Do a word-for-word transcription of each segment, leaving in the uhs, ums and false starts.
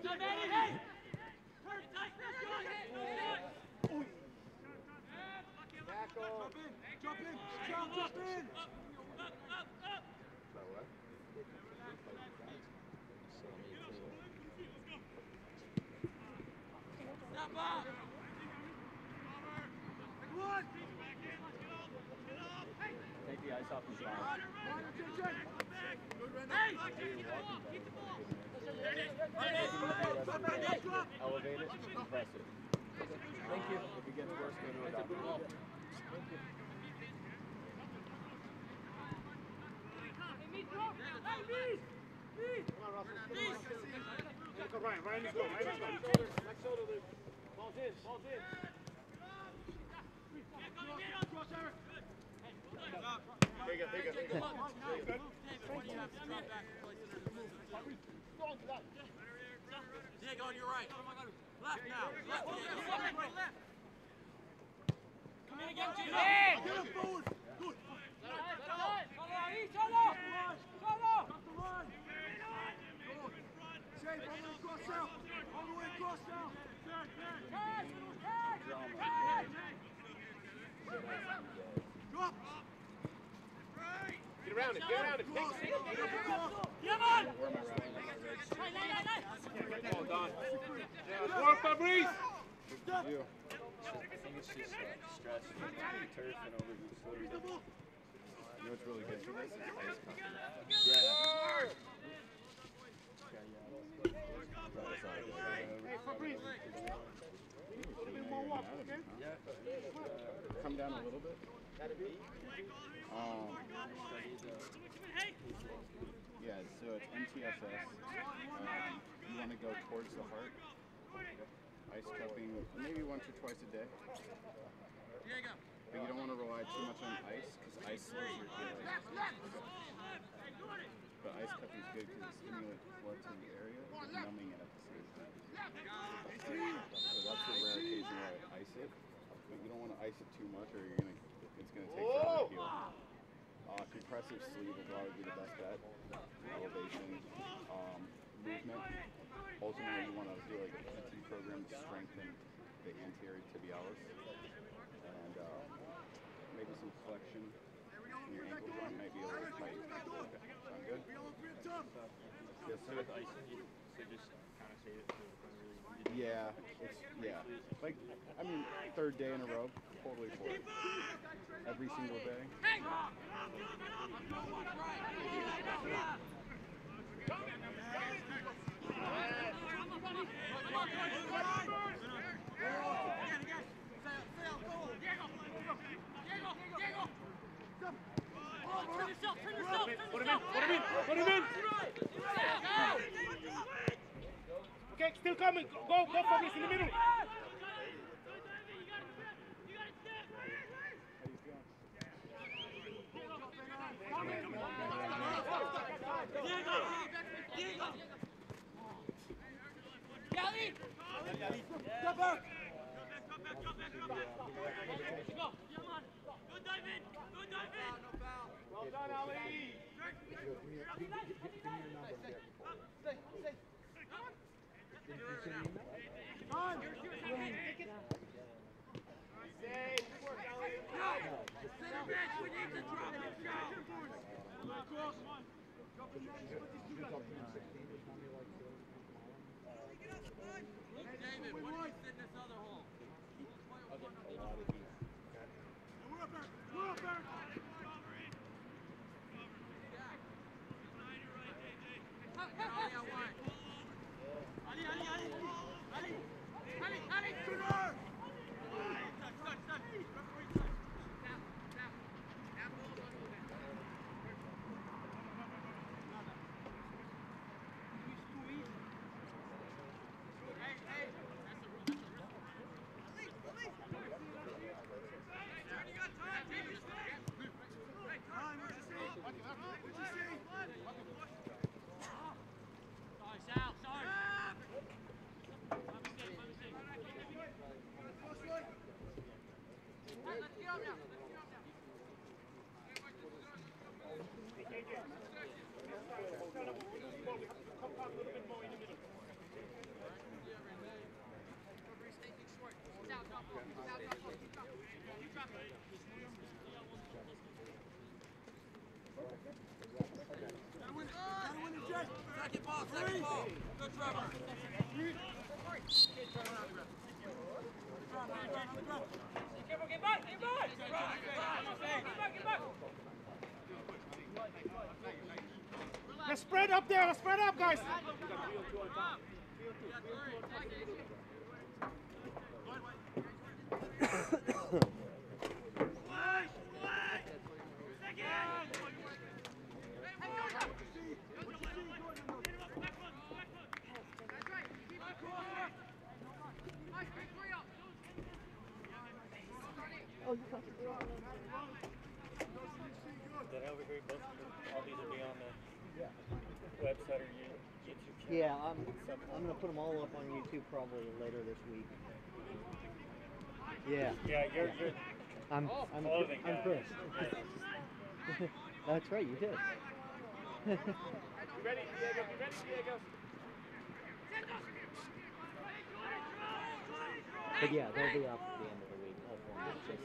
Jump in! Jump, jump in! Stop up! One! Take the ice off the shot. Hey! Elevate it, press it. Thank you. If it gets worse, go to a doctor. Thank you. Go, Ryan. Ryan, let's go. Ryan, let's go. Next shoulder, Luke. Ball's in. Ball's in. There you go. There you go. There you go. Good. Diego, on your right. Left now. Left. Left. Come in again, Gino. Get him forward. Good. Solo. Solo. Shane, all the way across now. All the way across now. Cash. Cash. Drop. Get around it. Get around it. Take a seat. Come on. Well done. Let's work, Fabrice. Good deal. I think it's just uh, stress from the turf and overuse slowly. You know what's really good for this is ice cupping. Yeah. Hey, Fabrice. A little bit more walk, okay? Yeah. Come down a little bit. Um, yeah, so it's N P S S. Um, you want to go towards the heart. Ice cupping maybe once or twice a day. But you don't want to rely too much on ice because ice slows your healing. But ice cupping is good because it stimulates the blood to the area and numbing it at the same time. So that's the rare occasion where I ice it. But you don't want to ice it too much or you're gonna it's gonna take forever to heal. Uh, compressive sleeve will probably be the best bet. Elevation, um, movement. Ultimately, you want to do like a P T program to strengthen the anterior tibialis and uh, maybe some flexion in your ankle joint might be a little tight. Okay, sound good? Yes, sir. With icing, you so just kind of save it for when really. Yeah, it's yeah. Like I mean, third day in a row, totally for it. Every single day. Put him in. Put him in. Put him in. Okay, still coming. Go, go, Fabrice, in the middle. Go back! Well done, Ali. Time! Center back, we need to drop it down! Cross! David, what do you sit in this other hole? We're up there! We're up there! Ali, Ali, Ali! Ali! Ali, Ali! Trigger! Touch, touch, touch! Referee touch! Now, now! Now, ball's on you then. Hey, hey! That's a rule, that's a risk. Police, police! You got time, David! Hey, time, where's your seat? Where's your seat? Sorry, Sal, sorry! My mistake, my mistake. Let's get up now, let's get up now. Hey, K J. Stand up a little bit more in the middle. Second ball, second ball. Good, Trevor. Get back, get back! Get back, get back! Let's spread up there, let's spread up, guys! Then over here, both all these will be on the website or you YouTube channel. Yeah, I'm, I'm going to put them all up on YouTube probably later this week. Yeah. Yeah, you're, you're I'm, I'm, clothing I'm guy. Chris. That's right, you did. You ready, Diego? You ready, Diego? But yeah, they'll be up at the end of the week. All four matches.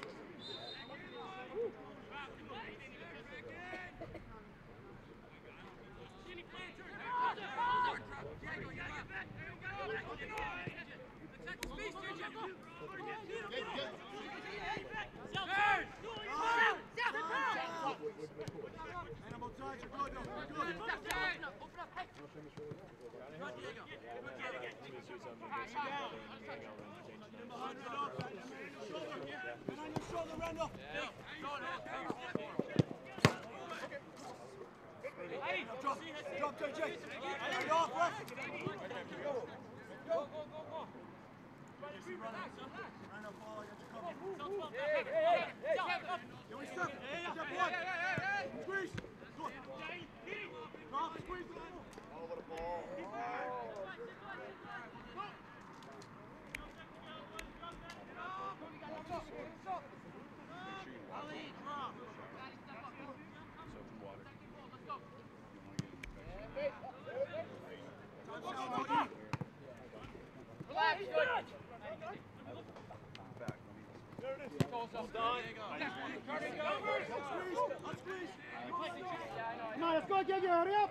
Drop, J J. Right off, ref. Go, go, go, go. Randall, ball, I got you covered. Hey, hey, hey, hey. Yo, we step. Step one. Squeeze. Good. Drop, squeeze. Oh, what a ball. Come on, let's go, Diego, hurry up!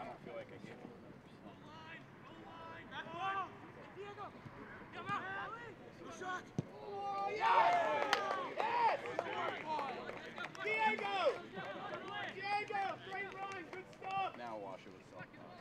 Now wash it with salt.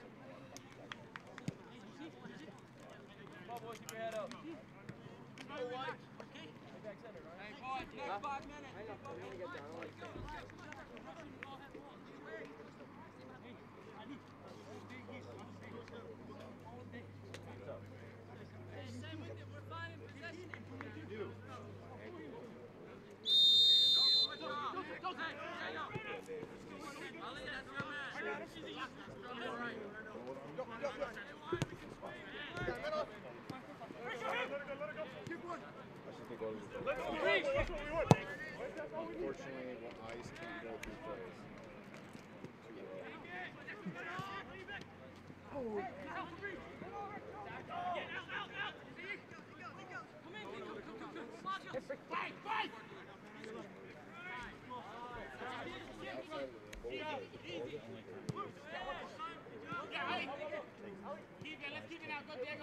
Unfortunately, the ice can't go through place. Let's keep it out. Go, Diego.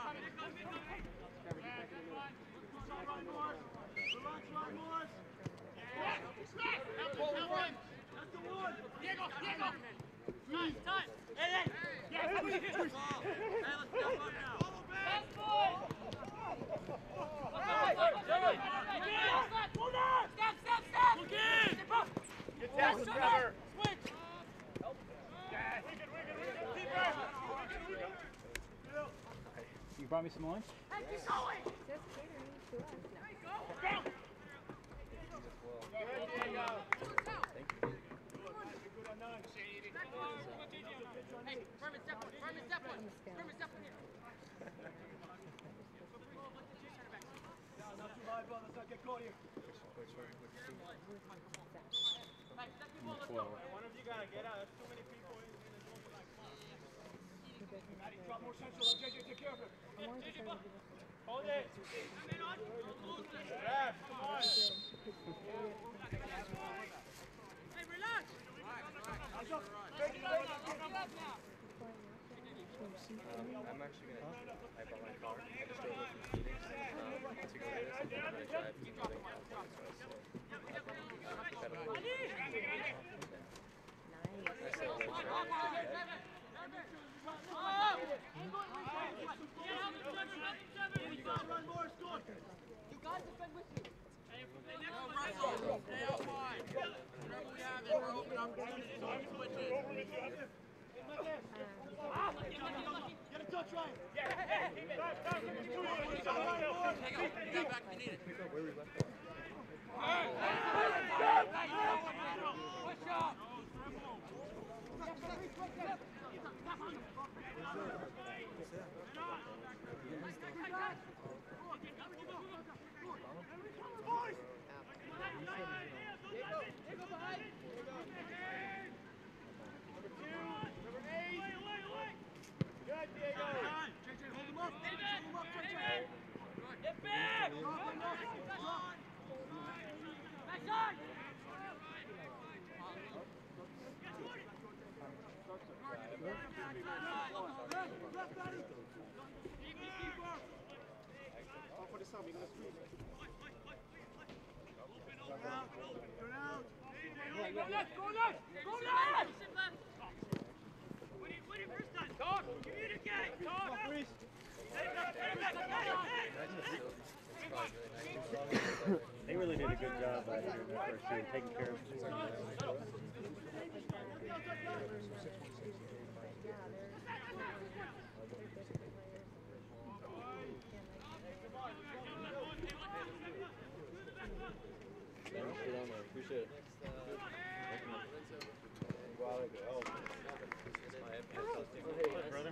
Diego, Diego! Time, time! Hey, hey! Yes! Hey, let's go now! Last ball! Step, step, step! Get down, Trevor! Switch! You brought me some lunch? Hey, keep going! Just catering to us. There you go! Go! Hey, Furman, step one, Furman, step one, Furman, step one here. Not too high, bro, let's not get caught here. Hey, step your ball, let's go. One of you gotta get out, there's too many people in the zone. Maddie, drop more central, let J J take care of it. I'm more concerned with this. Hold it! Grab! They really did a good job last year in the first year, taking care of them. Appreciate it. Brother?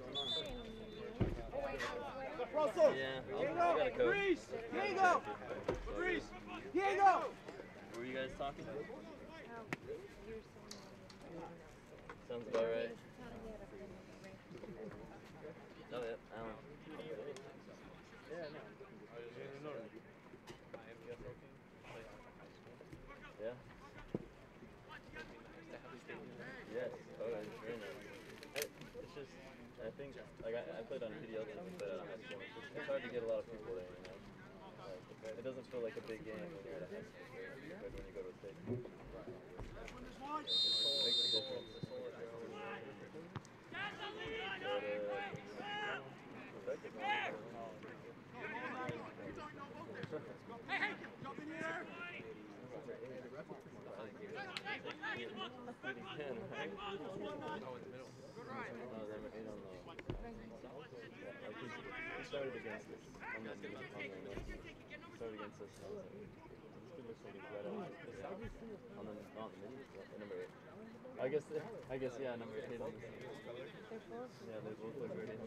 Russell! Yeah, Diego! I'll, I gotta go. Breeze! Diego! Breeze! Diego! What were you guys talking about? Sounds about right. No, yeah, I don't know. Yeah, no. Yeah? Yes. Oh, it's very nice. I, it's just, I think, like, I, I played on P D L team, but uh, high school. It's, just, it's hard to get a lot of people there, you know? Like, it doesn't feel like a big game when you're at a high school fair, compared to when you go to a state. It makes a difference. But, uh, Hey, hey! Jump in here! He started against us on that on that started against us. I was like, this kid looks like he's right on on the on the mini, number eight. I guess I guess yeah, number eight on the team. Yeah, they both look great.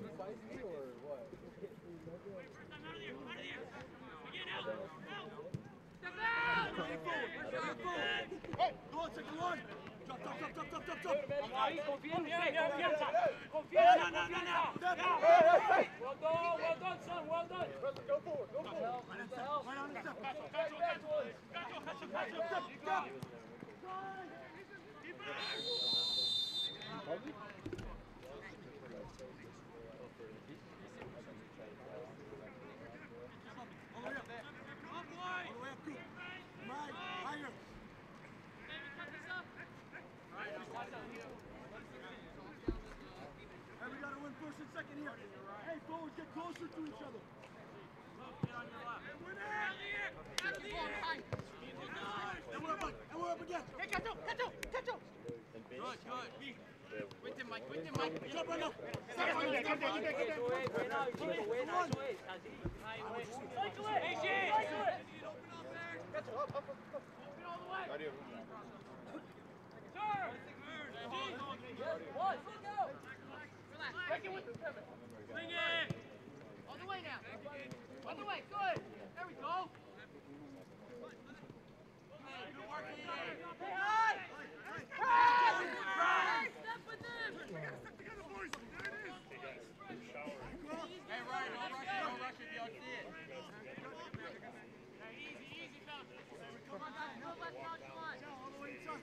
Hey, go on, second one! Jump, jump, jump, jump, jump, jump, jump! Confianza, confianza, confianza, no, no, no. Well done, well done, son, well done. Go forward, go forward! Right on step, right on step! All the way up there. All the way up, good. Right, higher. Hey, we gotta win first and second here. Hey, forwards, get closer to each other. Get on your left. Hey, win it! And we're up, and we're up again. Hey, catch up, catch up, catch up. Good, good. Wait there, Mike, wait there, Mike. Jump right now. Stop right there, stop right there, get there. Hey, Shane! Catch up, up, up, up. Open all the way. Right here. Turn! One, go! Relax. Break it with the pivot. Swing it! All the way now. All the way, good. There we go. Hey, good work, hey, high! Hey! Step with them! We gotta step together, boys. There it is. Hey, Ryan, don't rush it, don't rush it, y'all see it. Hey, easy, easy, fellas. Come on, guys, no left, not one. All the way inside.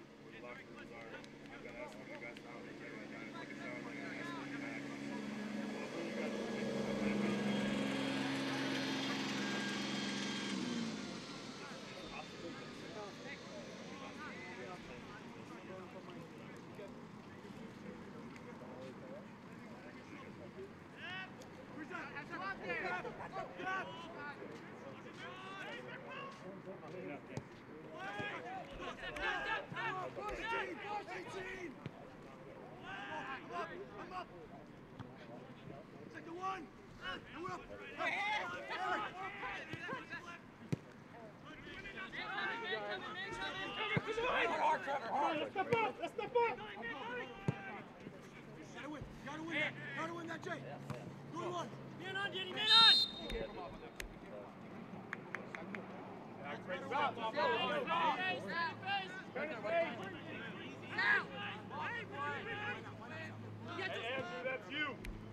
Let's step up! Let's step up! Gotta win! Gotta win that! Gotta win that, Jay! Good one! Man on, Jenny! Man on! Turn it, face! Now! Andrew, that's you!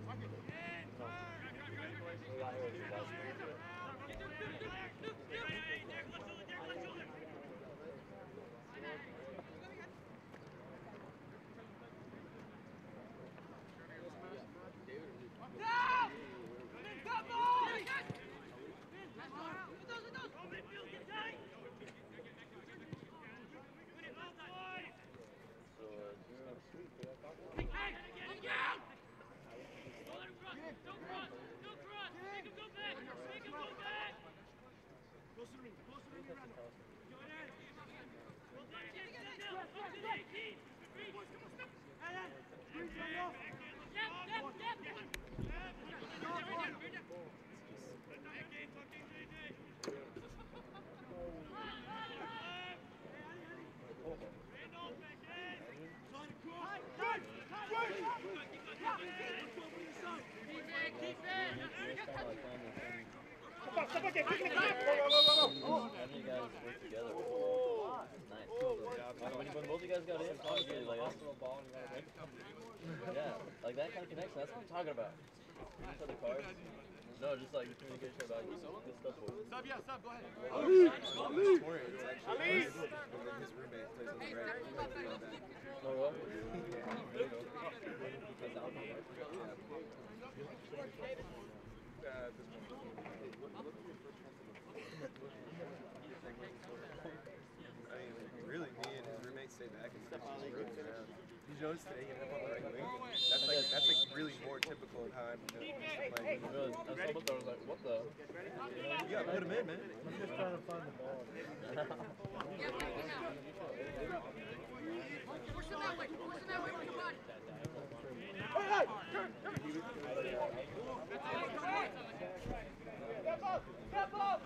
Like that kind of connection, that's what I'm talking about. Each other cards. No, just like the communication about this stuff. Sub, yeah, sub, go ahead. Ali! Ali! Ali! His roommate plays on the right. Oh, what? I mean, really, me and his roommate stay back and step on the road around. Did you notice today he ended up on the right wing? That's like that's like really more typical of how I'm playing. Really, I saw what I was like, what the? You gotta put him in, man. I'm just trying to find the ball. Push him that way! Push him that way with your body! Step up! Step up!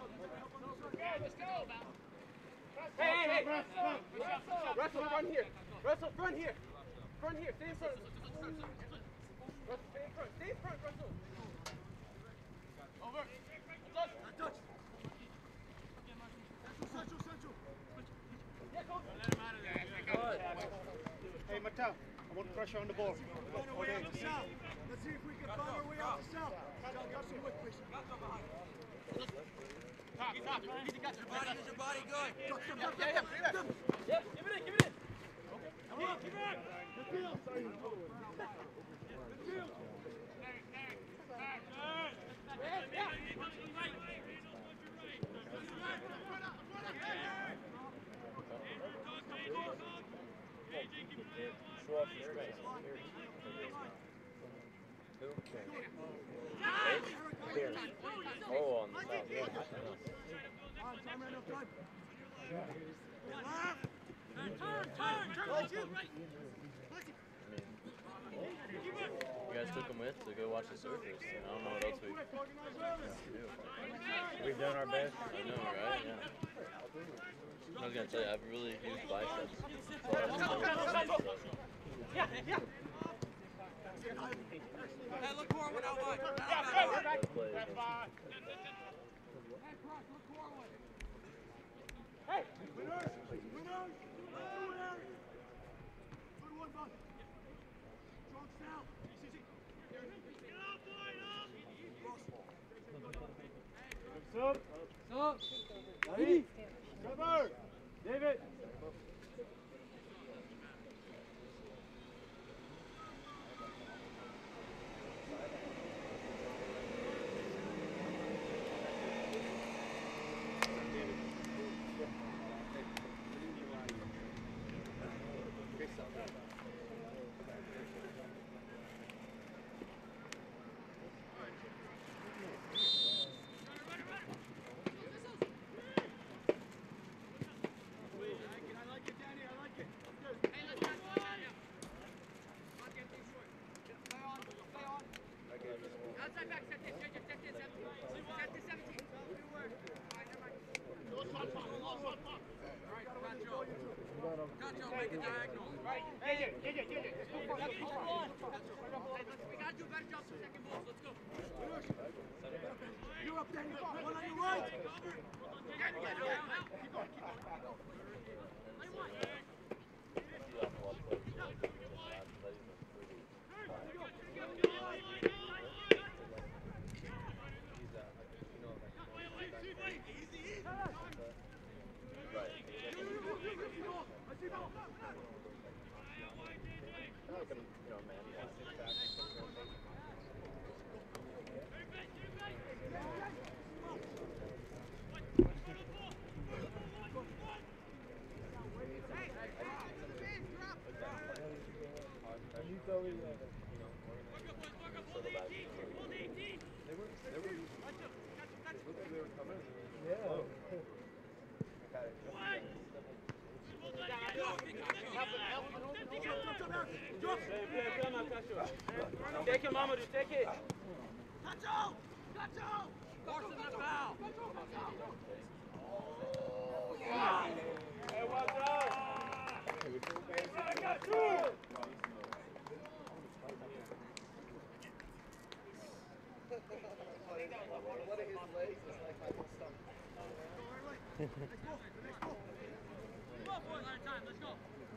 Hey, hey, hey! Russell, run here! Russell, front here! Front here! Stay in front! Russell, stay in front! Stay in front, Russell! Over! Touch! Touch! Central, central, central! Yeah, go! Let him out of there. Hey, Mattel, I want pressure on the ball. Find our way out the south. Let's see if we can find our way out the south. Got some quick push. Top, top. Easy, got your body. Use your body, good. Yeah, yeah, yeah. Yeah, give it in, give it in. Okay. Come on, give it in. Good deal. Good deal. Show off your strength. Here. Oh, on the south. Yeah, I know. Time right up, time. Turn, turn, turn, right. You guys took them with to go watch the surfers. I don't know what else we can do. We've done our best. I know, right? Yeah. I was gonna tell you, I have really huge biceps. So I just know Yeah, yeah. Hey, look forward, out wide. Yeah, back. That's fine. Hey, winners! Winners! Winners! Good one, bud. Strong south. Sub. Sub. Ready? Cover. David. Cacho, make a diagonal. Right, yeah, yeah, yeah, yeah, yeah. Let's go for it. We gotta do a better job for second balls. Let's go. You're up, Danny. One on your right. Keep going, keep going, keep going. Play one. Take it, Mamadou, take it. Cacho! Cacho! Force the foul. Hey, what's up? I got two. One of his legs is like my whole stomach. Let's go. Let's go. Come on, boys. Out of time. Let's go.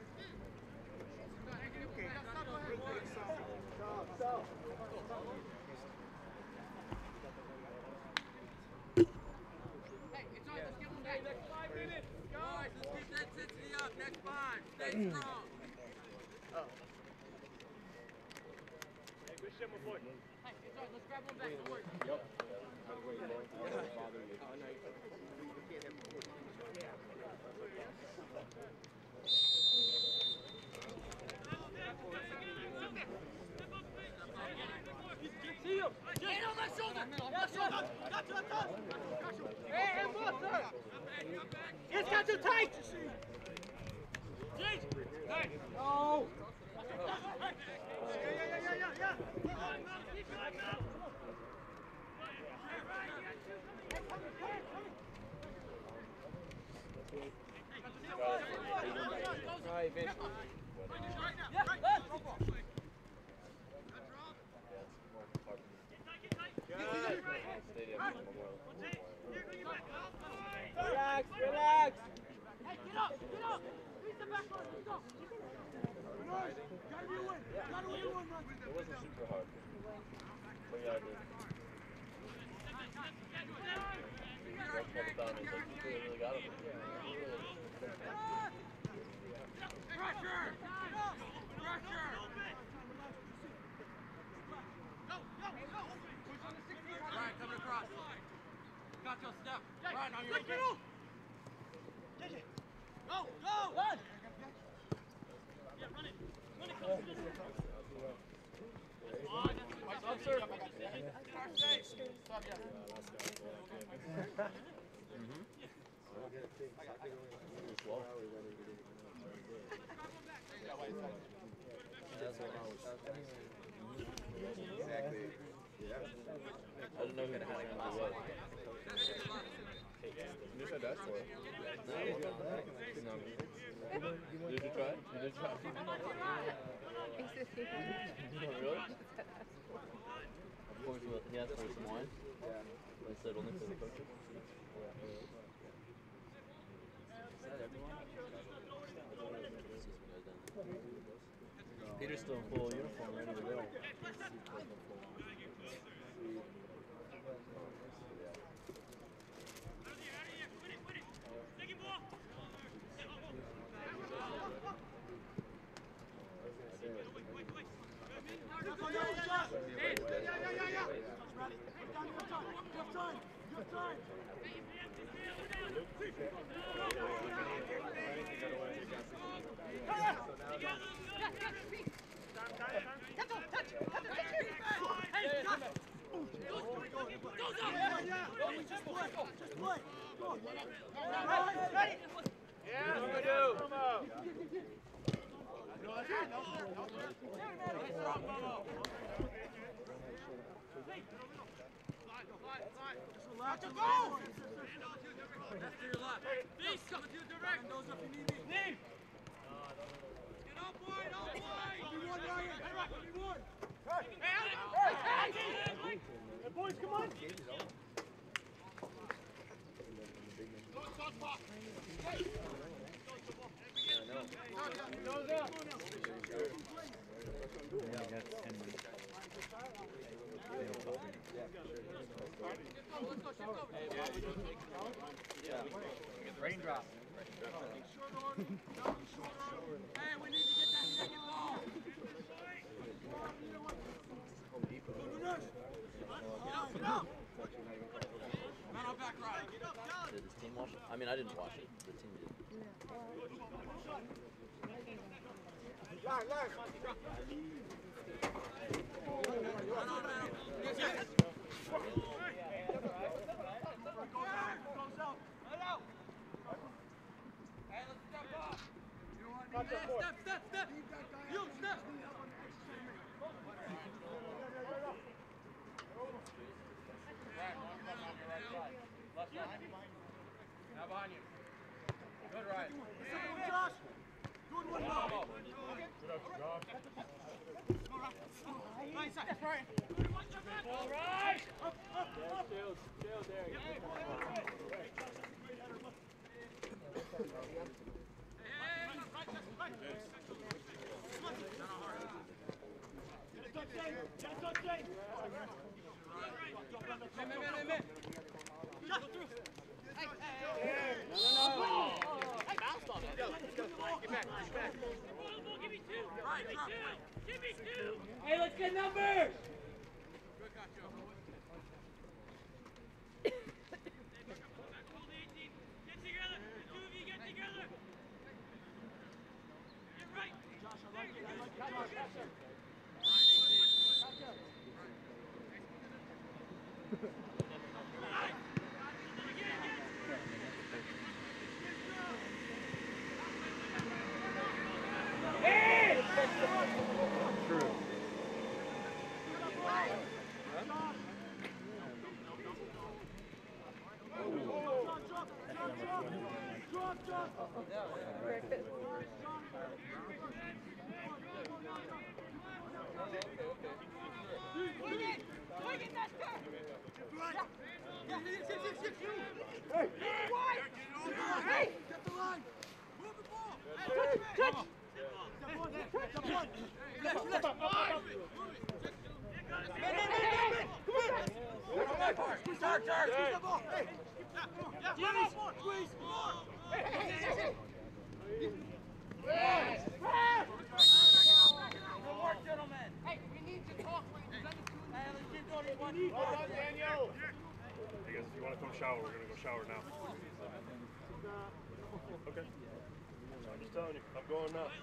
Hey, it's on. Let's get one back. Next five minutes. Guys, let's keep that intensity up. Next five. Stay strong. Hey, good shit, my boy. Hey, it's on. Let's grab one back. Don't worry. Yep. By the way, you don't bother me. Oh, no, you can't have See him. Get on that shoulder. Left shoulder. Got you, got you. Hey, hey, boss, sir. It's got you tight. Hey. No. Yeah, yeah, yeah, yeah, yeah. All right, bitch. Relax, relax. Hey, get up, get up. Reach the back line. Let's go. Gotta be a win. Gotta win one, man. It wasn't super hard. But yeah, I did. Down, he's like, you really got him. Pressure. Pressure. Ryan, coming across. Got your step. Ryan, on your right. Go, go! Run! Yeah, run it. Run it, close to this one. Up, sir. Start safe. Stop, yeah. Exactly. Yeah. I didn't know who the hell it was. You just had that for it. No. Did you try? You did try? Really? Of course, he asked for some wine. Yeah. I said only for the coaches. Peter's still in full uniform, ready to go. Boys, come on! Raindrop. Hey, we need to get that second ball. Man on back right. Did this team watch it? I mean, I didn't watch it. The team did. Line, line. Man on man. Yes, yes. Hey, let's step up. Hey, step, step, step. You, step. Right, one come on your right side. Left side. Now behind you. Good right. Josh! Good one, Bob! Right side. Right. All right! Up, up, up! Shields, shields there. Hey, let's get numbers! Shower. We're gonna go shower now. Okay. I'm just telling you. I'm going now.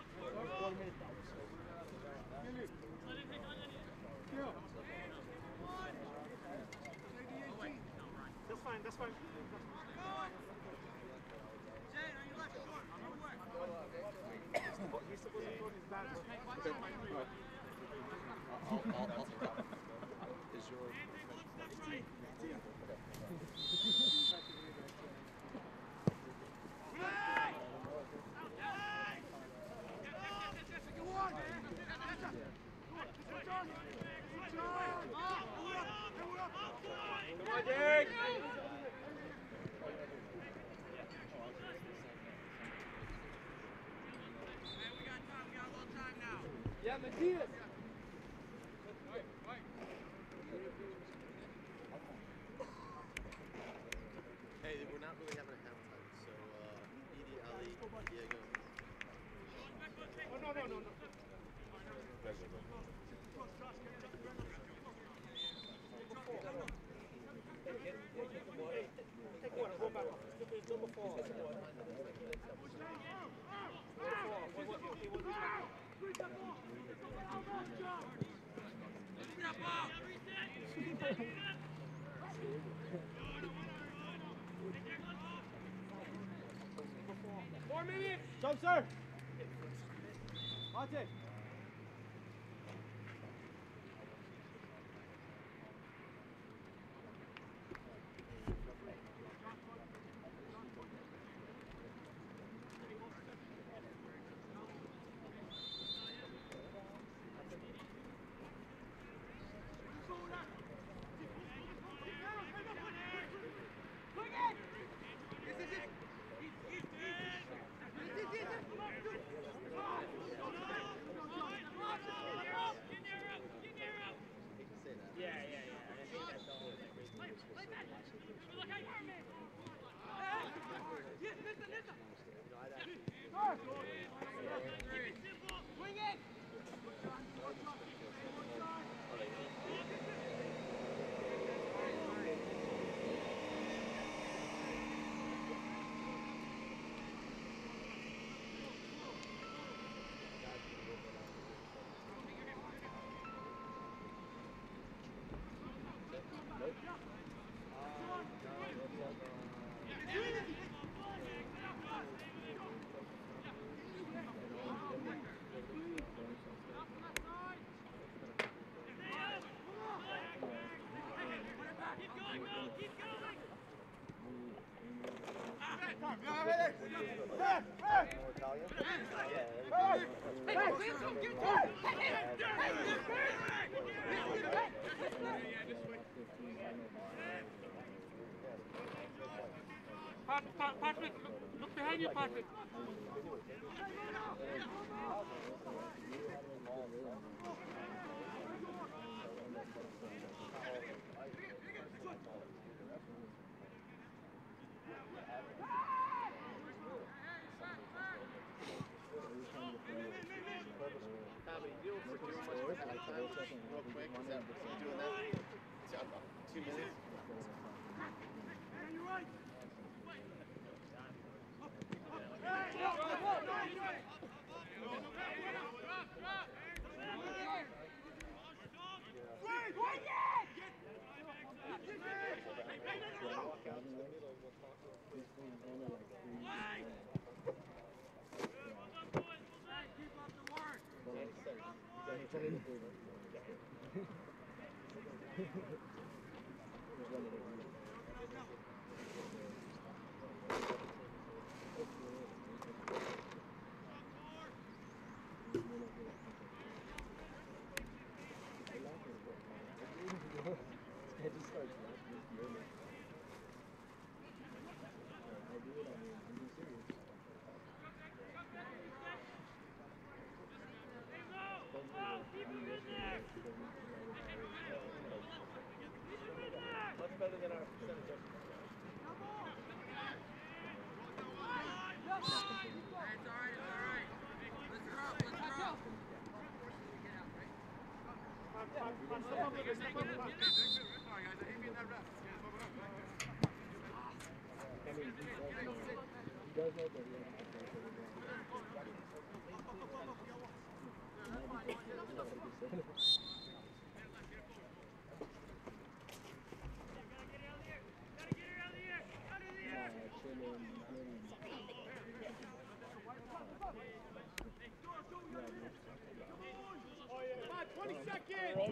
That's fine, that's fine. He's supposed to throw his back. Okay. All right. I'll, I'll, I'll, is your... Yeah, Matthias. Hey, we're not really having a halftime, so uh, Edie, Ali, Diego. Oh, no, no, no, no. Take one, go back. It's number four. Number four. Four minutes. Jump, sir. Monte. Patrick, Patrick, look behind you, Patrick. Tommy, you don't for too much for time, real quick. Is that you doing that? It's about two minutes. Much better than our percentage of. twenty seconds!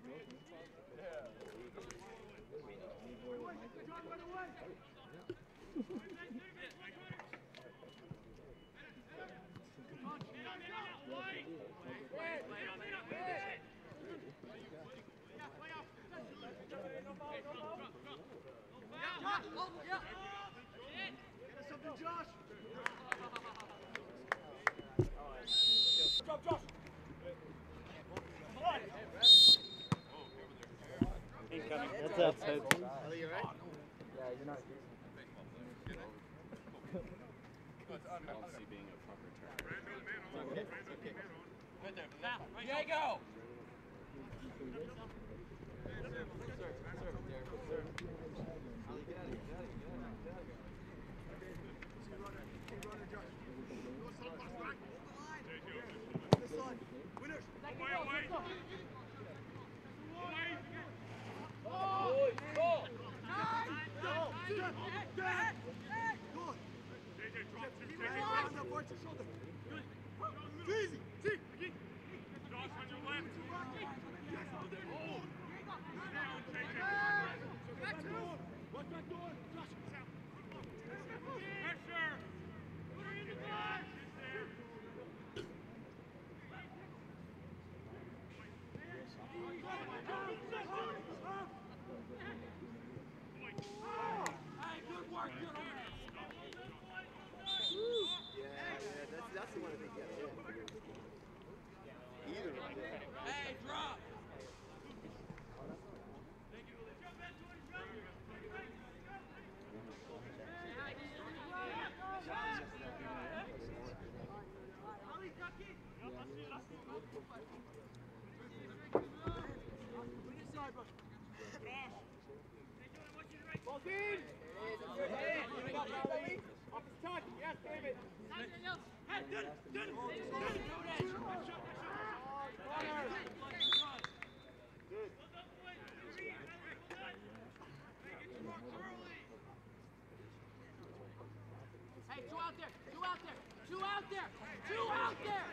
Josh! Drop, Josh! What's up, Pope? Are you alright? Yeah, you're not Policy being a punt return. Okay, okay. Good there. Now, Diego! Easy! See! Josh on your left. Watch that door! Josh! Pressure! Put her in the box! Hey, good work, good work. Yeah, yeah, that's, that's the one I think you gotta hit. Either one. Hey, drop! Ball's in! Hey, you got that, Billy? Off his touch. Yes, David. Hey, did it, did it. Good. Hey, two out there, two out there, two out there, two out there!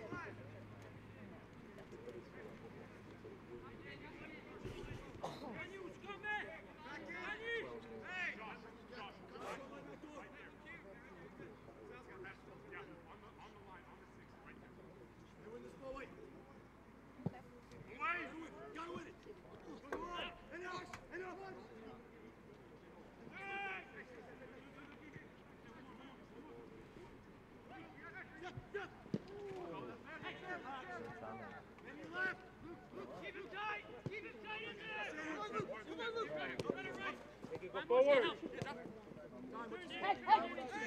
Go forward. Hey, hey!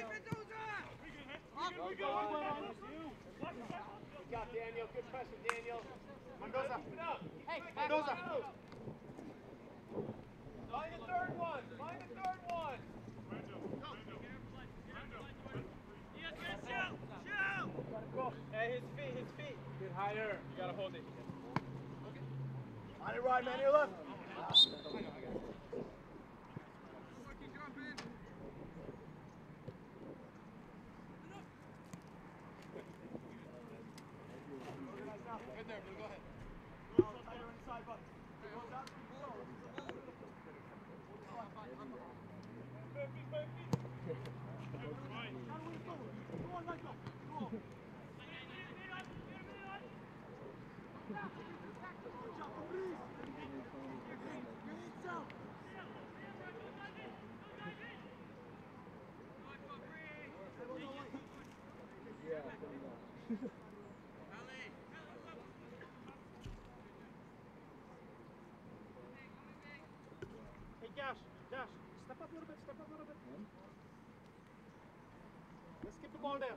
Good job, Daniel. Good pressure, Daniel. Mendoza. Hey, Mendoza. Find the third one. Find the third one. Hey, his feet, his feet. Get higher. You gotta hold it. On it, right, man. Your left. Good there, Blue. Go ahead. Tighter inside, bud. Goes out. Go on, Michael. Go on. Hey, Dash, Dash, step up a little bit, step up a little bit. Let's keep the ball there.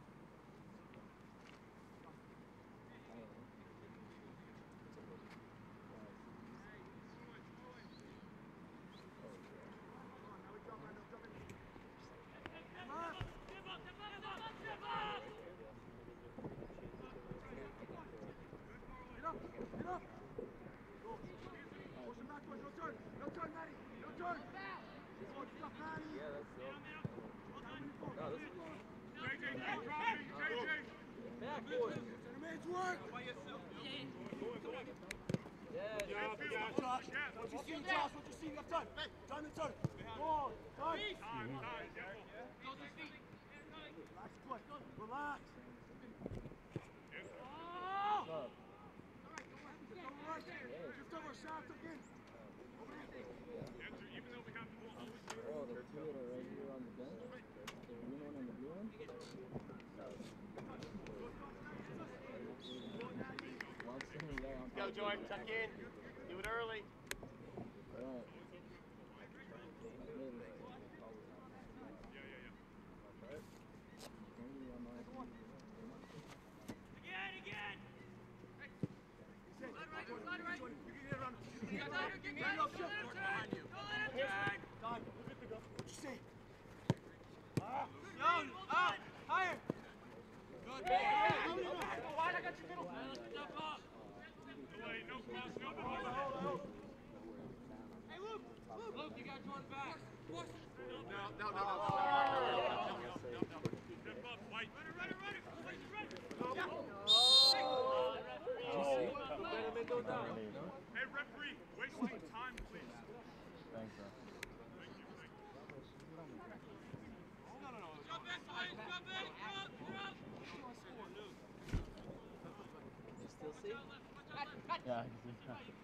Relax. Oh! Just over shots again. Even though we have the ball. Oh, there's two that are right here on the bench. The green one and the blue one. One standing there on top. Go, Jordan, tuck in. Do it early. Alright. Hey, referee, wasting time, please. Thanks, bro. You still see? Yeah, I can see.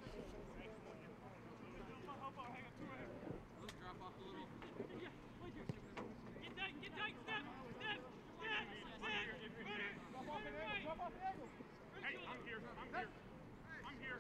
Hey, I'm here. I'm here. I'm here.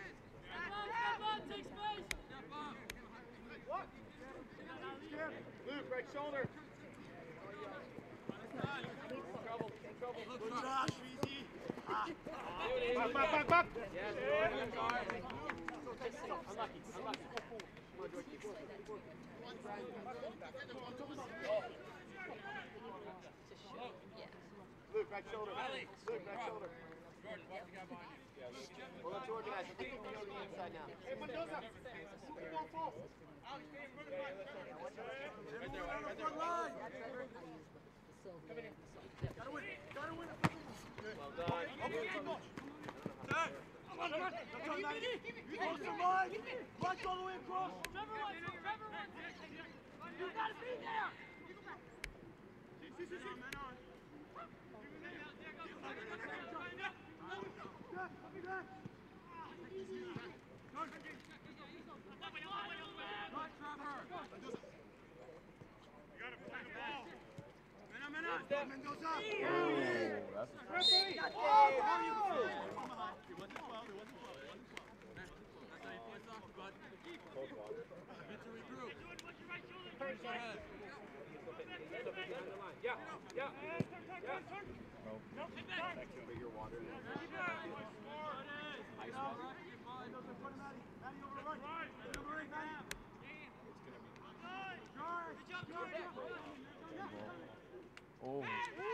Luke, right shoulder. Trouble, trouble. Good Josh, easy. Back, back, back, back. Yeah, good guard. Unlucky, unlucky. Come on, George, keep going. Luke, right shoulder. Luke, right shoulder. Jordan, watch the guy behind you. Well, let's organize. I think we can go to the inside now. Hey, Mendoza. Keep the ball false. Alex, get him, run it back. Right there, right there. Line. Gotta win. Gotta win. Well done. That's all, Matty. You close your line. Watch all the way across. Trevor wants it, Trevor wants it. You gotta be there. See, see, see. Mendoza! Yeah, yeah, yeah. Bigger water. Ice water. Oh.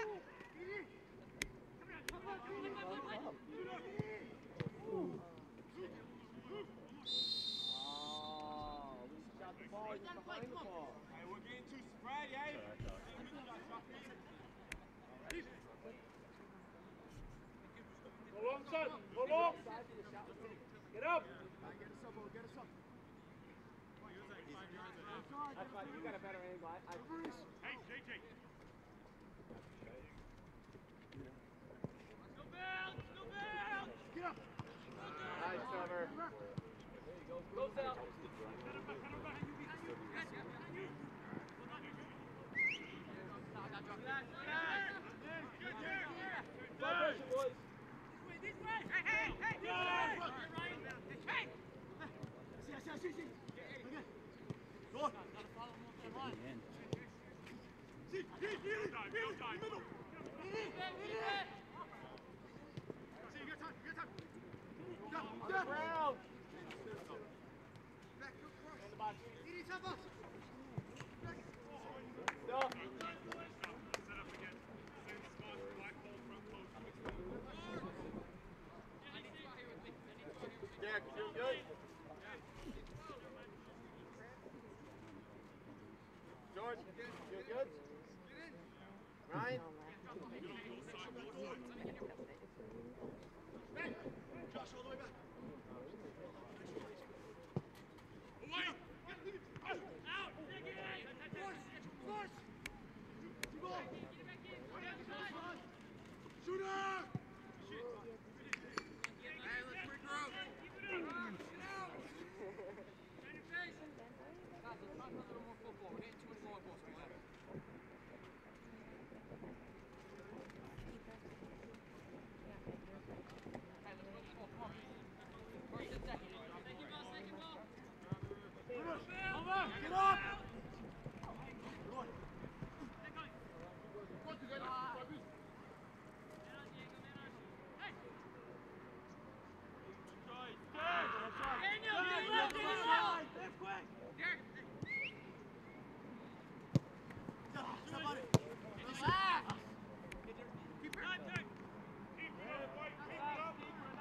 Hey, we're getting too spread, eh? Go long, son. Go long. Get up. Get us up, get us up. That's fine. You got a better angle. I, I... Hey, J J. Get up. Nice, Trevor. Go, Sal. Boys. See, see, see. Okay. Go on. See, see, see. Middle dive, middle dive. Middle. See, you got time, you got time. Stop, stop. Ground. Back, go cross. He needs help us. Stop. Set up again. Same spot, black hole, front post. Derek, you doing good? George, you doing good? Ryan? Josh, all the way back. Away! Out! Push! Push! Keep going. Shooter! Hey, let's regroup. Get out! Guys, let's talk a little more football. We're getting too many volleyball screens out. Hey, let's go ball. Come on. First and second. Second ball, second ball. Get up! Daniel, get left, Daniel! Left quick! Derek, Somebody! relax. Keep it up, White. Keep it up.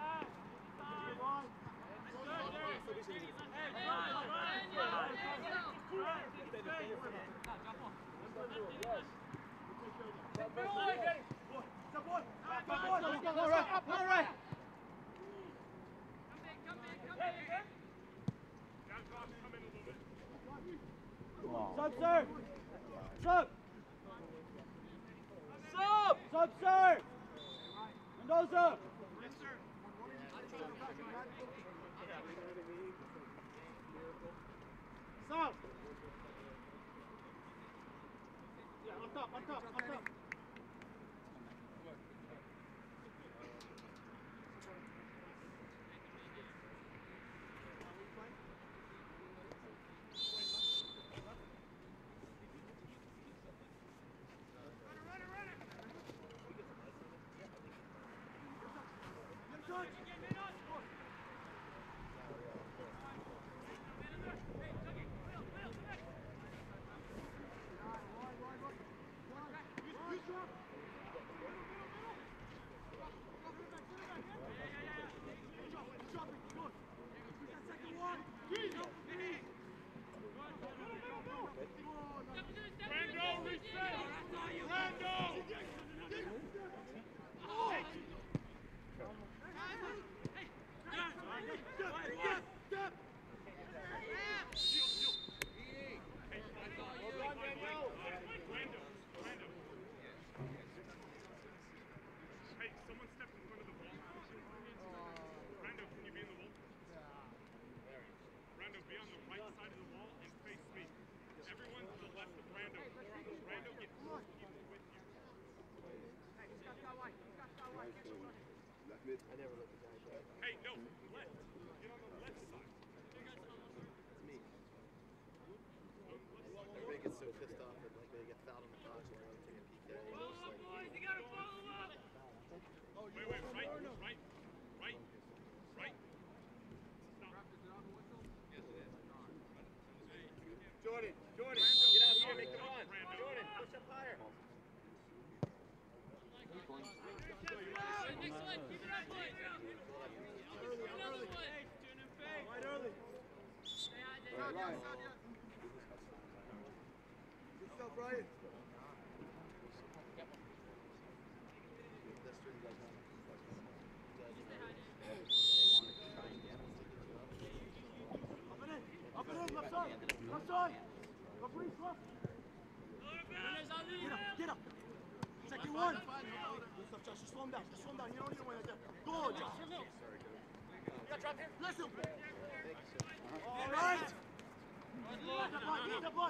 Down top, come in a little bit. Sub, sir! Sub! Sub! Sub, sir! Mendoza! Yes, sir. Sub! Yeah, on top, on top, on top. Mid. I never let the guy go. Hey, no, left. Get on the left side. It's me. Everybody gets so pissed off that like they get fouled on the box while they're taking a P K. It's just like, You gotta follow up. Wait, wait, right, right, right, right. Jordan, Jordan, get out here, make the run. Jordan, push up higher. Next one, keep it up, boys. Early, early. Right early. Right, right. Good stuff, Brian. Up and in, up and in, left side, left side. Go breathe, left. Get up, get up. Second one. Good stuff, Josh. Just slow him down, just slow him down. You don't need to win like that. Go, Josh. Bless him. All right. Get that blood, get that blood.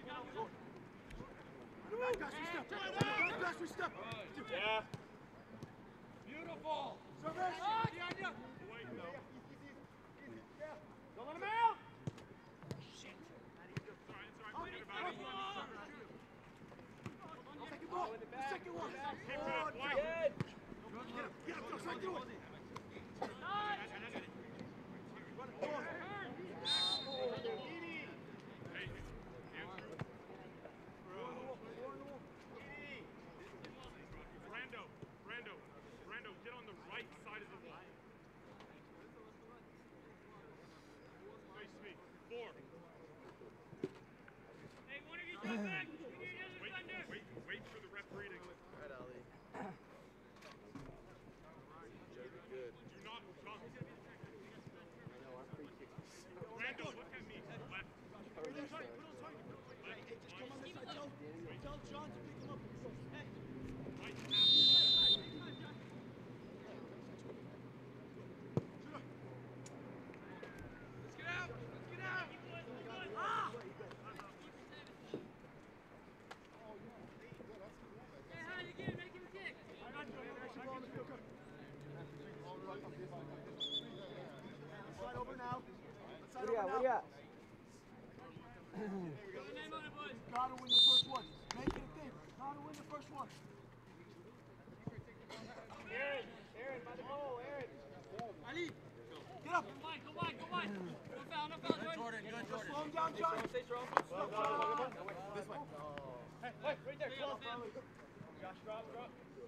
Right pass, we step. Right pass, we step. Yeah. Beautiful. Service. Don't let him out. Second ball, the second one. Keep it Oh, up, White. Get up, get up, Josh, right through it. Run it, go on. Hey, Andrew. Brando, Brando, Brando, get on the right side of the wall. Face me. Four. Hey, one of you drop back. We need another Wait, thunder. wait, wait for the ref reading. All right, Ali. Joe, be good. Do not jump. I know, our free kick is so Brando, look at me. Left. Put it on tight, put it on tight. Hey, hey, just come on this side. Tell, tell John to pick him up. Hey. Right half. Let's get out. Let's get out. Ah! Hey, how you get? Make him kick. Slide over now. Slide What do you over got? What do now. you got? Put the name on it, boys. Gotta win the first one. Make it a thing. Gotta win the first one. Aaron, Aaron, by the goal, Aaron. Ali, get up. Go wide, go wide, go wide. No foul, no foul, Jordan. Good, Just slow him down, John. Stay strong. Stop, John. This way. Hey, right there, close. Josh, drop, drop.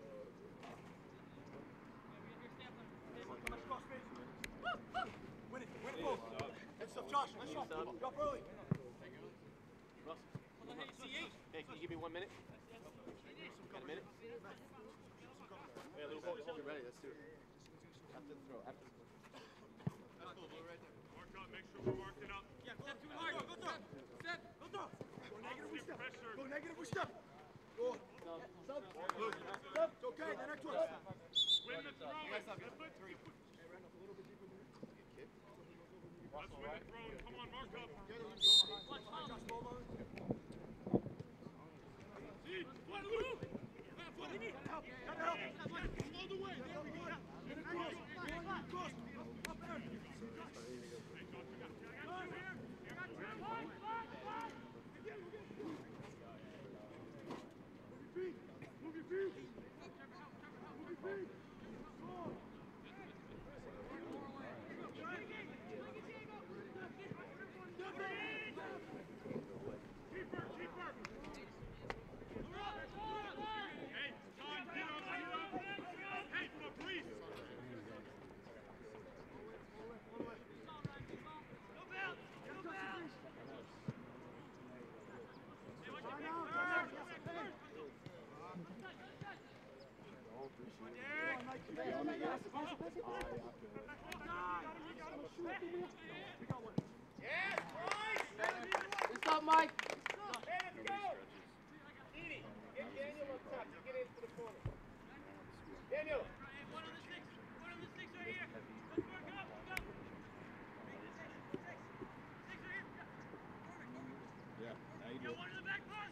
Let's cross face. Win it, win it both. Good stuff, Josh. Nice shot. Drop early. Russ. Hey, can you give me one minute? Got a minute? Hey, a little ball. Get ready, let's do it. After the throw, after the throw. That's cool, right there. Mark up, make sure we're marking up. Yeah, step too hard. Go through. Step. Go through. Go negative, we step. Pressure. Go negative, we step. Go. Stop. Stop. It's okay, the next one. Win the throw. Let's win the throw. Come on, mark up. Josh, ball on. See? What, Lou? What do you need? Help. Got help. All the way. There we go. Get it cross. Cross. Up there. Move your feet. Move your feet. Move your feet. Go. Keeper, keeper. Hey, Tom, get on the Hey, Fabrice. Good stuff, Mike. Hey, let's go! Edie, get Daniel up top. You get into the corner. Daniel! One of the six. One of the six right here. Let's work up. Go. Six right here. Yeah, now you do Get it. one in the back post.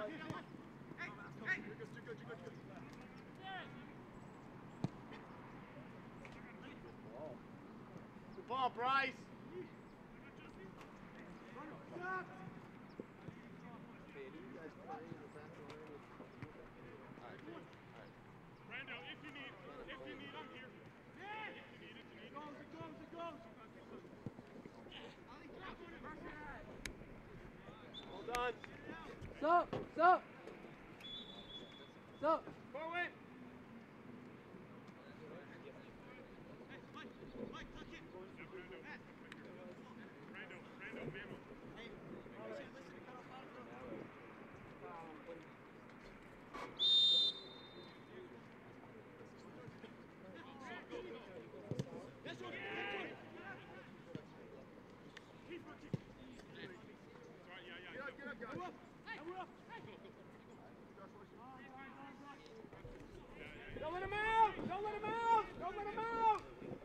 Good ball, Bryce. Brando, if you need, if you need, I'm here. If you need it, you need it. Goes, it goes, it goes. Well done. Sup, sup, sup. Forward. Brando, Brando, Memo. Sorry, yeah, yeah. Get up, get up, guys. We're up. We're up. Don't let him out! Don't let him out! Don't let him out!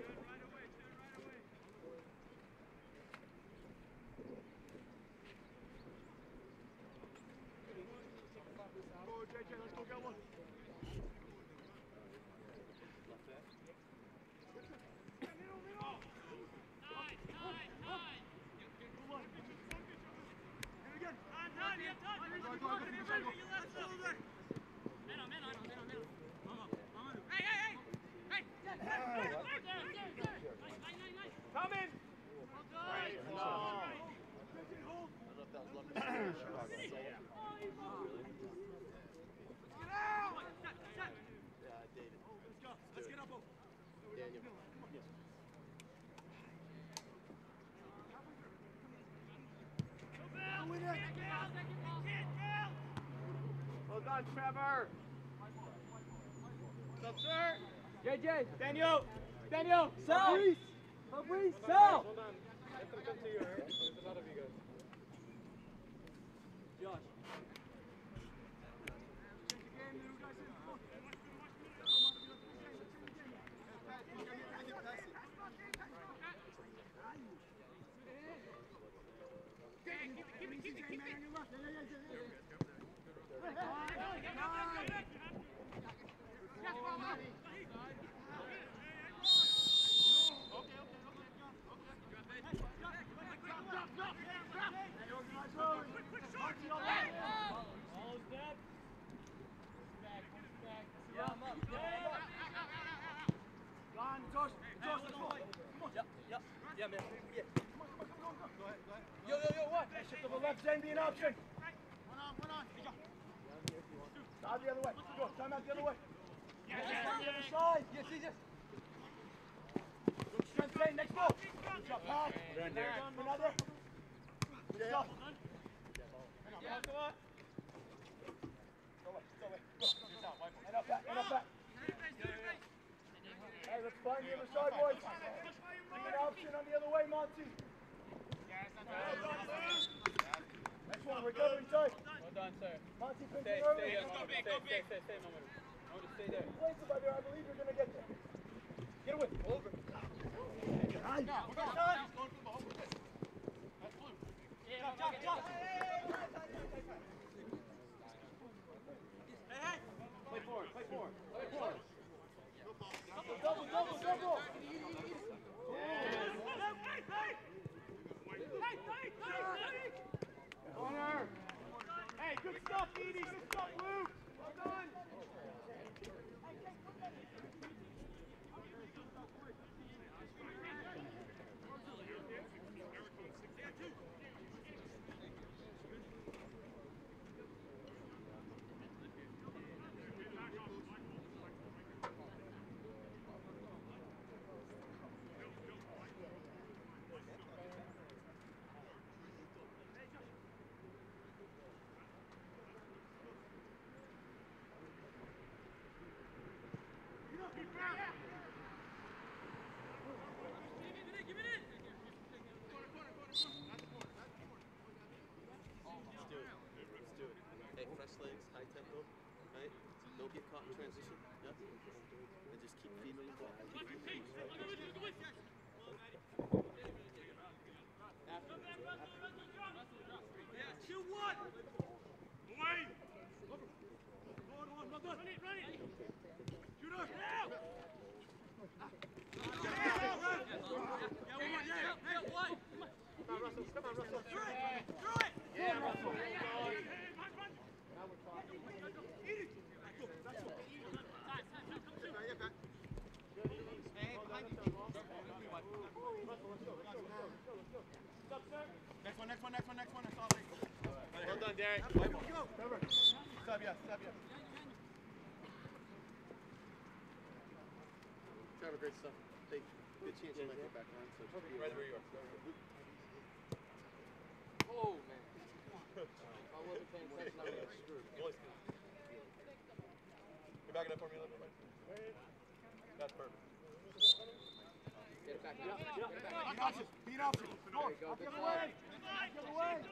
Go, J J, let's go get one. Coming! Let's get up. Daniel. Well done, Trevor. What's up, sir? J J. Daniel. Daniel. Sal. Fabrice. Fabrice. Sal. Hold on. Let them come to you. There's a lot of you guys. Josh. Yeah, man. Yeah. Yo, yo, yo, what? Shift to the left, Zane, be an option. One on, one on. Side the other way. Go, time out the other way. Yes, yes, on the other side. Yes, yes, yes. Good strength, Zane, next ball. Good job, Pat. Another. Good job. Yeah. Come on. Go away, go away. Go. Head up back, head up back. Hey, let's find the other side, boys. Be an option on the other way, Monty. Next one, recovery time. Well done, sir. Monty, pinch Stay, it early. stay there. Stay, stay, stay, stay, Mama. I want to stay there. Place it by there, I believe you're going to get there. Get away. Over. Nice. We're going to Jump, jump, jump. Hey, hey. Play forward. Play forward. Play forward. Double, double, double. Corner. Hey, good stuff, Edie. Good stuff, Luke. Well done. Legs, high tempo, right? Don't get caught in transition. Yep. And just keep feeding the ball. Keep feeding the ball. Away! done. Run it, run it. Shooter. Come on, Russell. Come on, Russell. Through it. Through it. Yeah, Russell. Next one, next one, next one, next one. That's all. Well done, Derek. Go. Cover. Sub, yeah, sub, yeah. Trevor, great stuff. Hey, good chance you might go back on. So right where you are. Oh, man. If I wasn't paying attention, I would have screwed. You're backing up for me a little bit, Mike? That's perfect. Get it back. Get it back. Get it back. Beat option. Beat option. Go. There you go. Up Good the other play. way. Up the other way.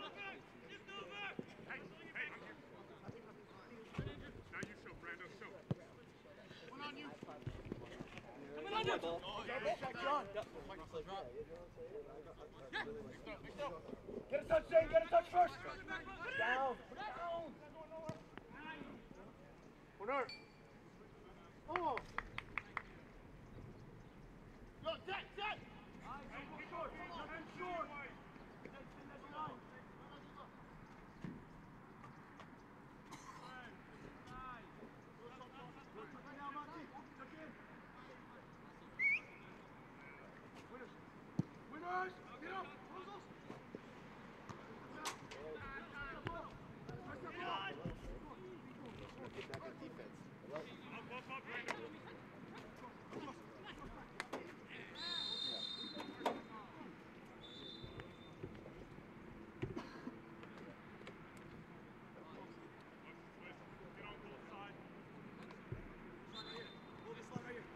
Now you show, Brando, show. One on you. Coming on you. Check John. Get a touch, Shane. Get a touch first. Down. Down. Corner. Oh. Go, set, set. Nothing short. Nothing short. That's nine. Winners! Get up! Get back on defense. Up, up, up, Brando. Get on both sides. Hold this line right here.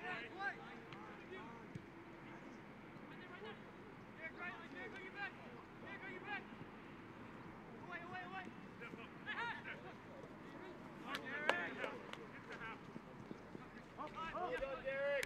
Step up. Step. Get the half. Well done, Derek.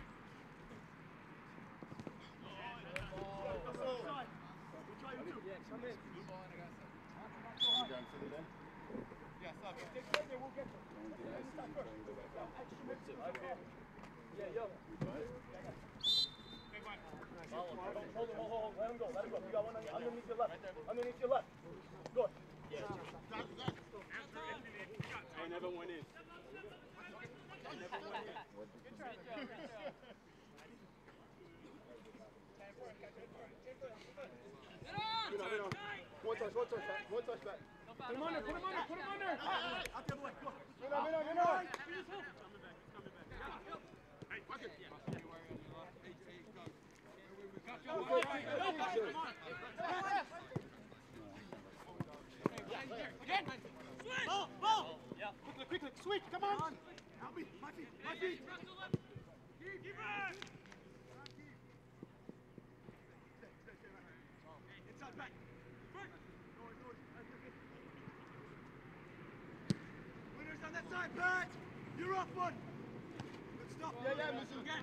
Side. We'll try you too. Yeah, come in. You done for the day? Yeah, sub. Take it there, we'll get them. Don't do that, so you can go back out. Yeah, yo. You butt? Hey, bud. Hold him, hold him, hold him, hold him. Let him go, let him go. You got one on, underneath your left. Underneath your left. Good. Answer if you need. You got time. I never went in. I never went in. What did you say? Get on, get on. One touch, one touch back. One touch back. Put him under, put him under, put him under. Out the other way, go. Get on, get on, get on. Hey, watch it. Again. Ball, ball. Yeah. Quickly, quickly, sweep, come on. Help me, my feet, my feet. Keep it. Inside back. Winners on that side, Pat. You're up, bud. Good stuff. Yeah, yeah, Mister Again.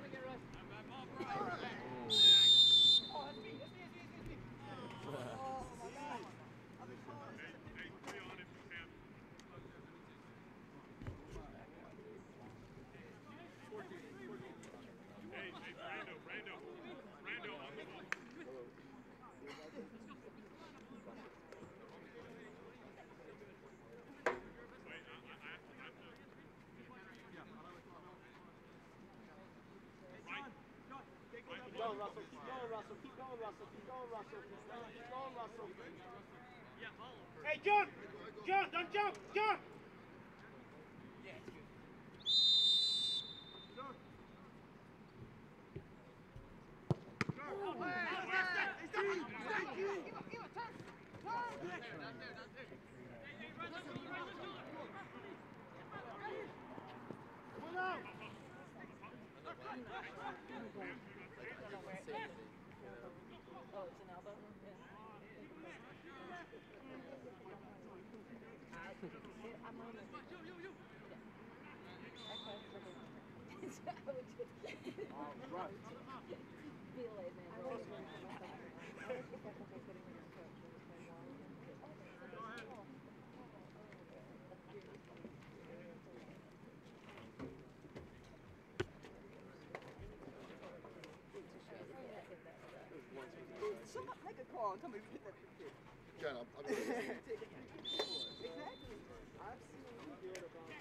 Hey, hey, be on if you can. Hey, hey, Brando, Brando. Brando on the ball. Wait, I, I, I have to, I have to. Right. Keep going, Russell. Keep going, Russell. Keep going, Russell. Keep going, Russell. Keep going, Russell. Hey, jump! Jump! Don't jump! Jump! Oh, it's an elbow? Yeah. I'm on it. All right. Feel it, man. I was just like, okay, putting in your coach. ball and tell me to hit that kick. John, I'll, I'll be right back. Exactly. I've seen you do it about.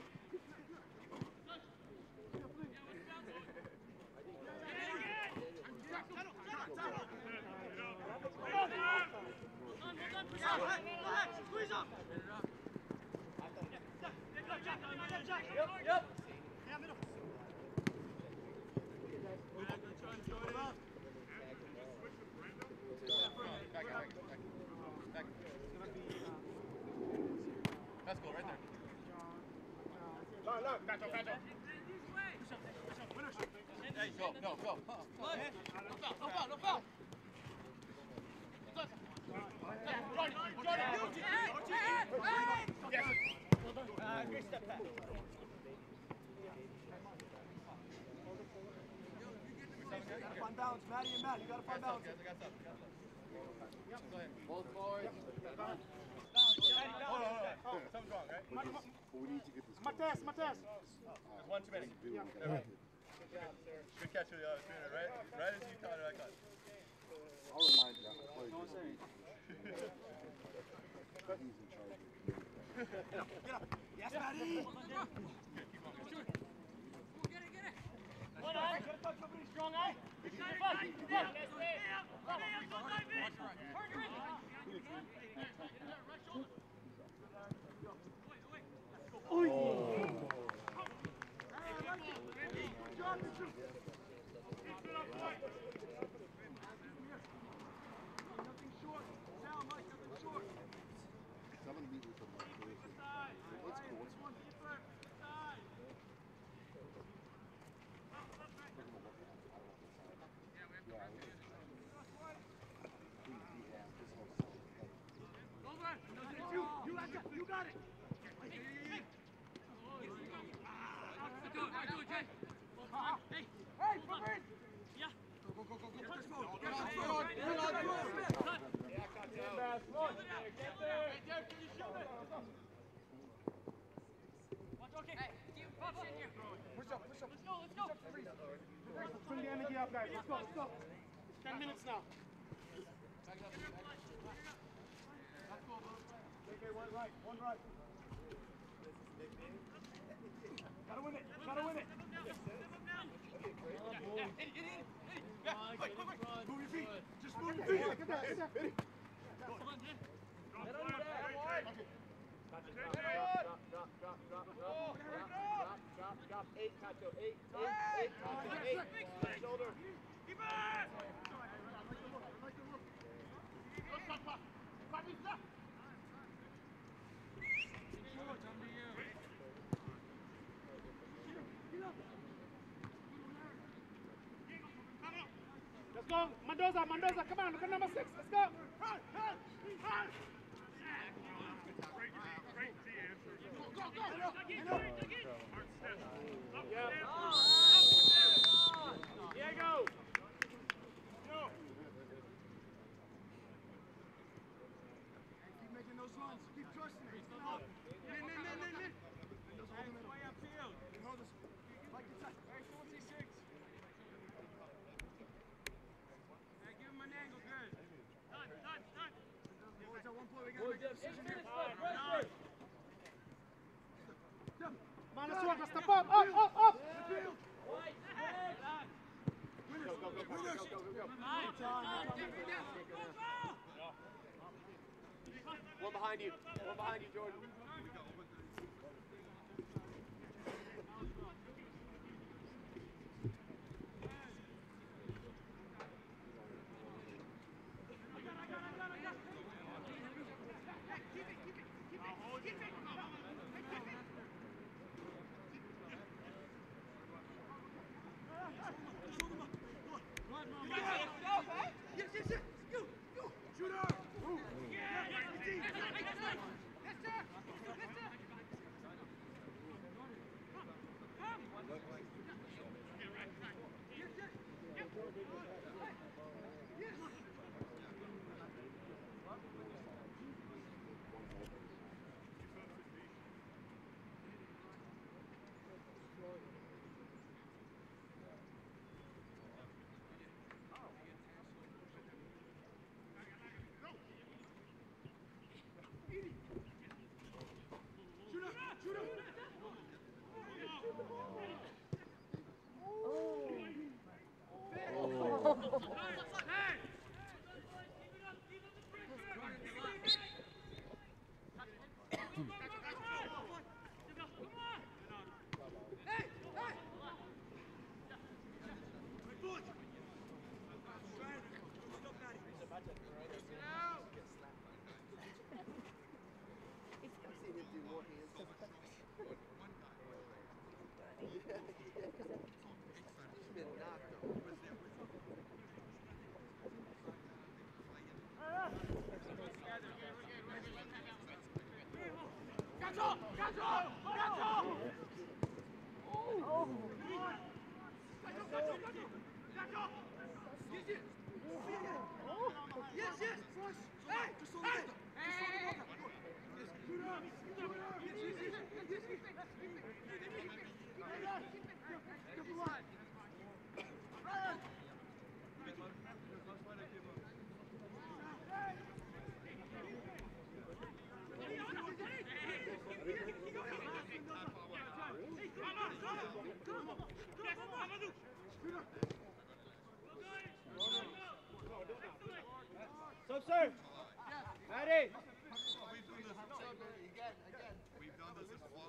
Squeeze up! Yep, yep. Let's go right there. Look, look, Pacho, Pacho. Hey, go, go, go. Uh-uh. No foul, no foul, no foul. Jordan, Jordan, Yes. Uh, great step back. gotta find balance, Matty and Matt. You gotta find balance. Both forwards. Hold on, hold on. Oh, something's wrong, right? But we need to get this. Mates, Mates. There's one too many. Do what we Yeah. gotta do. Good catch for the other spinner, right? Right as you caught it, I caught it. I'll remind you. I'll play this week. He's in charge of the community. Yes, Matty. One eye. Gotta touch somebody strong eye. Good fight. Good fight. Nothing short. Sound like nothing short. I'm gonna meet with them. Like, Thursday. What's cool? What's fun? You, you got it. You got it. Hey, hey, Fabrice. Yeah. Go, go, go, go, go. Let's go. Get on, get on, get on, get on. Push up, push up. Let's go, let's go. Bring the energy up, guys. Let's go, let's go. Ten minutes now. Okay, one right, one right. Gotta win it, gotta win it. Move your feet. Just move your feet. Get that, get that. Drop, drop, drop, drop, drop, drop, drop, drop, drop. Eight, Cacho, eight, eight, eight, Cacho, eight. Shoulder. Keep it. Let's go, Mendoza, Mendoza, come on, look at number six, let's go. Run, run, run. Go, go, go. Yeah. Diego. Keep making those runs. Keep trusting it. It's up. Min, min, min, min, min. Those hold them in. Way upfield. Hold this. Like inside. Hey, forty-six. Hey, give him an angle. Good. Done, done, done. Boys, at one point, we got to make a decision here. Nine. Manasuaga, step up, up, up, up. Field. Go, go, go, go, go, go, go, go. One behind you. One behind you, Jordan. Yes, yes, yes. You, you. Shooter. Yeah, yes, sir. Yes, sir. Sub serve. Ready. We've done this before.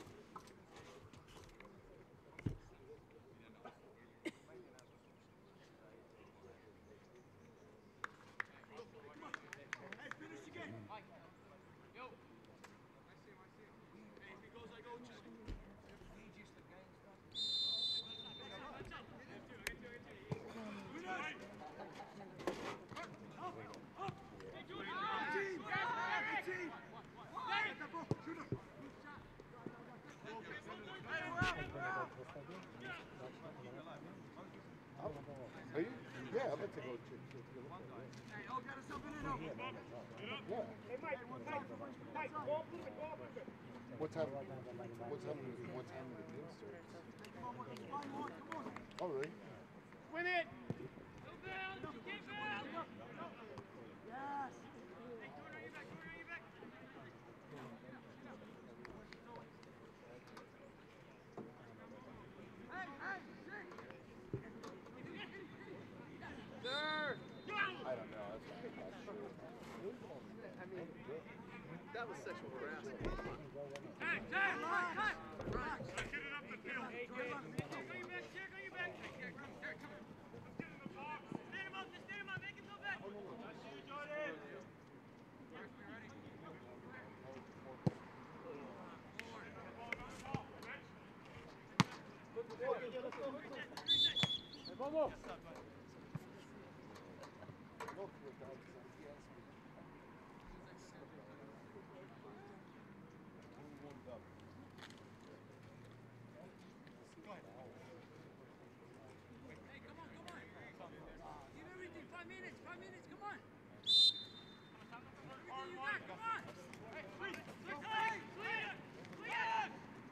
Are you? Yeah, I'd like to go to. Hey, oh, got us something in over. Yeah. Hey, Mike, Mike, Mike, go up a little bit, go up a little bit. What time? What time? What time did the game start? Come on, come on, come on. Oh, really? Win it. Yes. Hey, hey, Sir! I don't know. That's not, that's true. I mean, that was sexual harassment. Hey, hey, right, right. Right. Get it up the field. Hey, Jay. Go you back, Jay, go you back. Hey, here, come here, come here. Let's get in the box. Stand him up, just stand him up, make him go back. That's you, Jordan. Vamos. Hey, come on, come on. Give everything. Five minutes, five minutes, come on. Everything you got, come on. Hey, please, please, hey, clear, clear.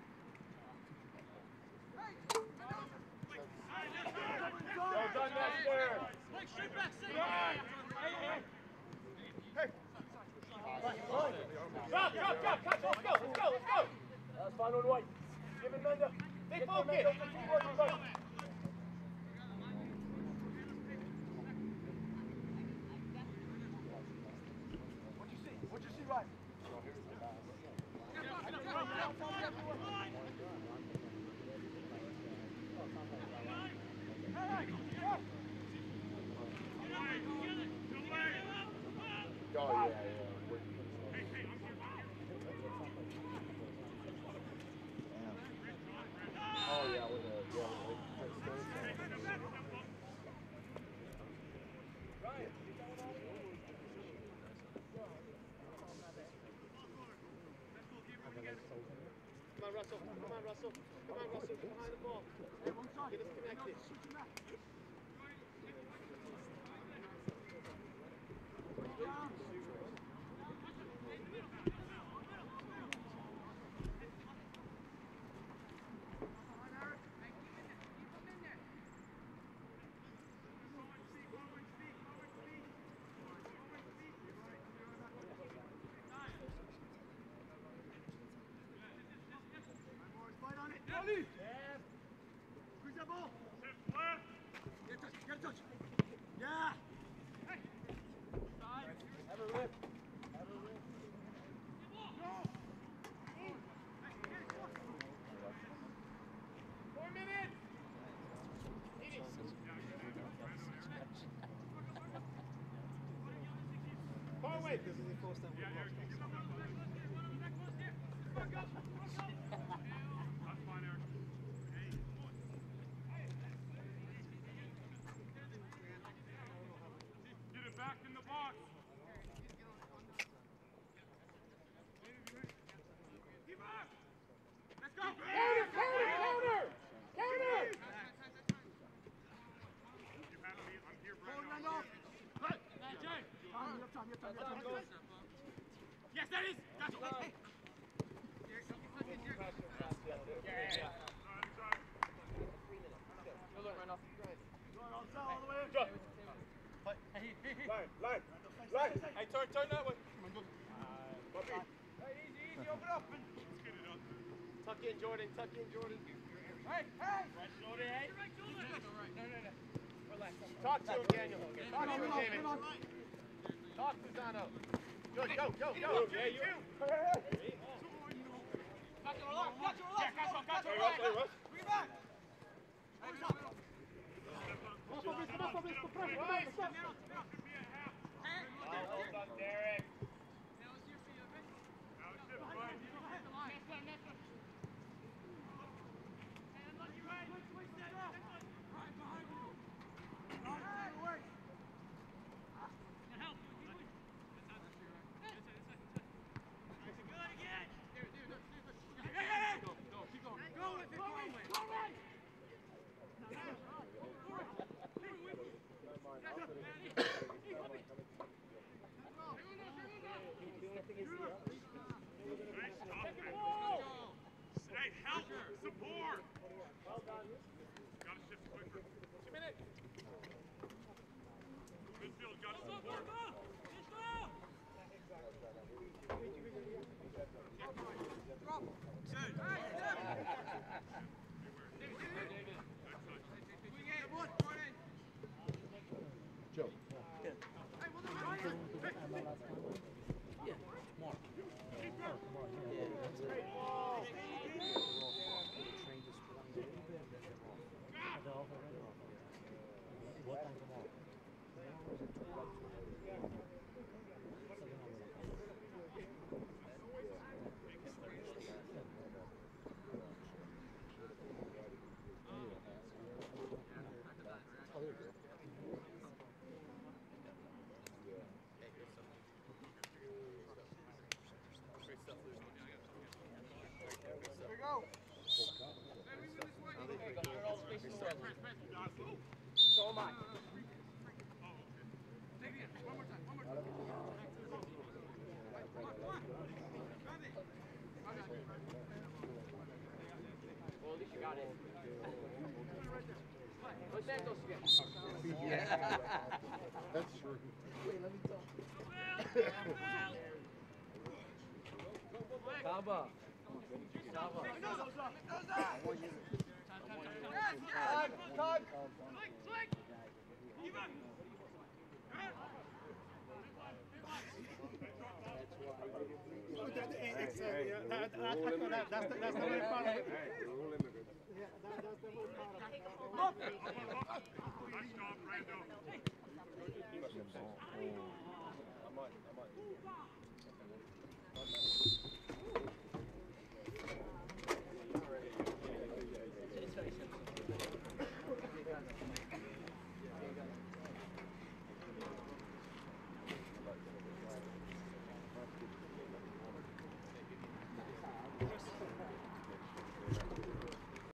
Well done, Nestor. Like, straight back, sit. Hey, hey. Hey. Drop, drop, drop. Catch, let's go, let's go, let's go. That's fine on white. Give it, Menda. Stay focused. What'd you see? What'd you see, Ryan? Oh, yeah, yeah. Oh, yeah, with a, yeah, like, Come on, Russell. Come on, Russell. Come on, Russell. Get behind the ball. Get us connected. Fight on it. Ollie. Squeeze that ball. Get a touch, get a touch. Yeah. Have a rip. Have a rip. Four minutes. Far away. That's fine, Eric. Get it back in the box. Keep up. Let's go. Counter, counter, counter. Counter. You have me. I'm here, Hold Brandon. on off. Right. Jay. Time, you have time, you have time, you have time. Yes, that is. Got you. Hey. Line, line, line. Hey, turn, turn that way. Bobby. Hey, easy, easy, open up. And... Let's get it up. Tuck in, Jordan. Tuck in, Jordan. Hey, hey. Right shoulder, hey. Right shoulder. No, no, no. Relax. Talk to him, Daniel. Talk to him, David. Talk to Zano. Go, go, go, go. Yeah, you. Got your lock, got your lock. Yeah, got your, got your Hey, Russ, hey, Russ. Bring it back. Hey, stop. Come on, come on, come on, come on, come on. Could be a half. Hold on, Derek. Now it's hip, right? Nice stop, man. Hey, help! Support! Gotta shift quicker. Two minutes. Midfield, gotta support. Joe. Here we go. So am I. Well, at least you got it. Let's end those again. Yeah. That's true. Kaba. Kaba. Time, time. It's, uh, yeah, that, that, that, that's the, that's the main part of it. Yeah, that, that's the main part of it. Nice job, Brando. I might, I might.